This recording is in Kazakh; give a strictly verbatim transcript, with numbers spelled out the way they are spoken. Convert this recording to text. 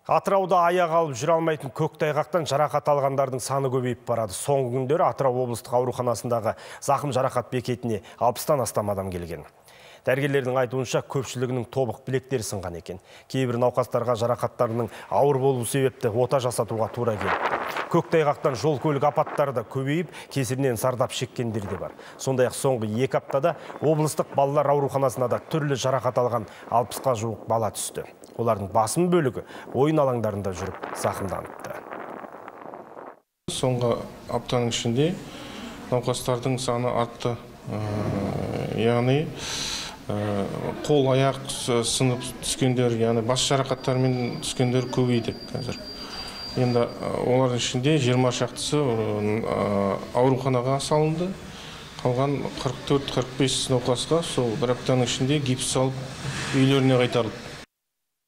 Атырауда аяқ алып жүре алмайтын көктайғақтан жарақат алғандардың саны көбейіп барады. Соңғы күндері Атырау облыстық ауруханасындағы зақым жарақат бекетіне алпыстан астам адам келген. Дәрігерлердің айтуынша көпшілігінің тобық білектері сынған екен. Кейбір науқастарға жарақаттарының ауыр болу себепті ота жасатуға тура келді. Көктайғақтан жол көлік апаттары да көбейіп, кесірінен зардап шеккендер де бар. Сондай-ақ соңғы екі аптада облыстық балалар ауруханасына да түрлі жарақат алған алпысқа жуық бала түсті. Олардың басым бөлігі ойын алаңдарында жүріп зақымданыпты. Соңғы аптаның ішінде науқастардың саны артты. Яғни қол аяқ сынып түскендер, яғни бас жарақаттарымен түскендер көбейді қазір. Енді олардың ішінде жиырма шақтысы ауруханаға салынды. Қалған қырық төрт қырық бес науқасқа сол бір аптаның ішінде гипс салып үйлеріне қайтарылды.